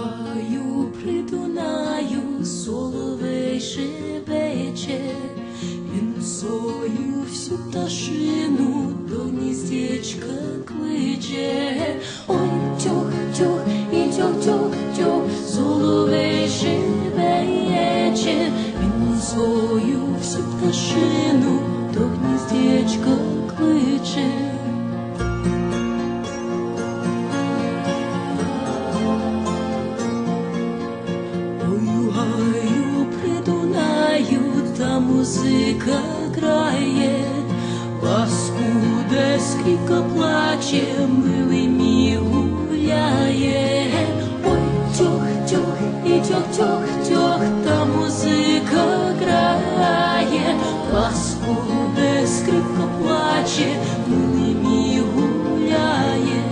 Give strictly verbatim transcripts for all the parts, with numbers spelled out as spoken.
гаю при Дунаю соловей шебече, він свою всю пташину до гніздечка кличе. Ой, тьох-тьох, і тьох-тьох-тьох, соловей шебече, він свою всю пташину до гніздечка кличе. Та музика грає, паскуда скрипка плаче, милий мій гуляє. Ой, тьох-тьох, і тьох-тьох-тьох, та музика грає, паскуда скрипка плаче, милий мій гуляє.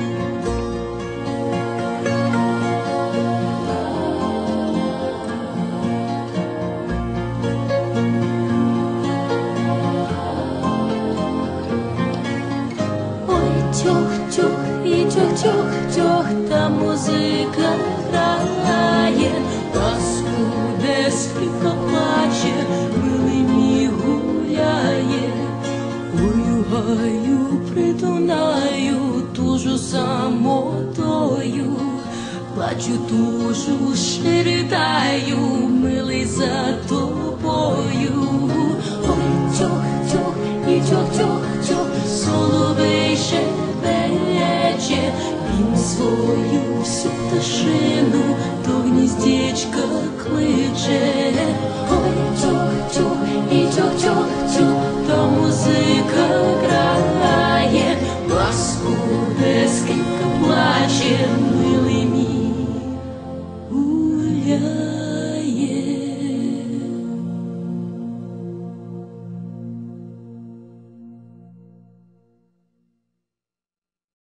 Тьох-тьох, і тьох-тьох-тьох, та музика грає, паскуда скрипка плаче, милий мій гуляє. Ой, гаю при Дунаю, тужу самотою, плачу, тужу, ще ридаю, милий, за тобою. Ой, тьох-тьох, і тьох-тьох-тьох, соловей шебече, він свою всю пташину до гніздечка кличе. Ой, тьох-тьох, і тьох-тьох-тьох, та музика грає.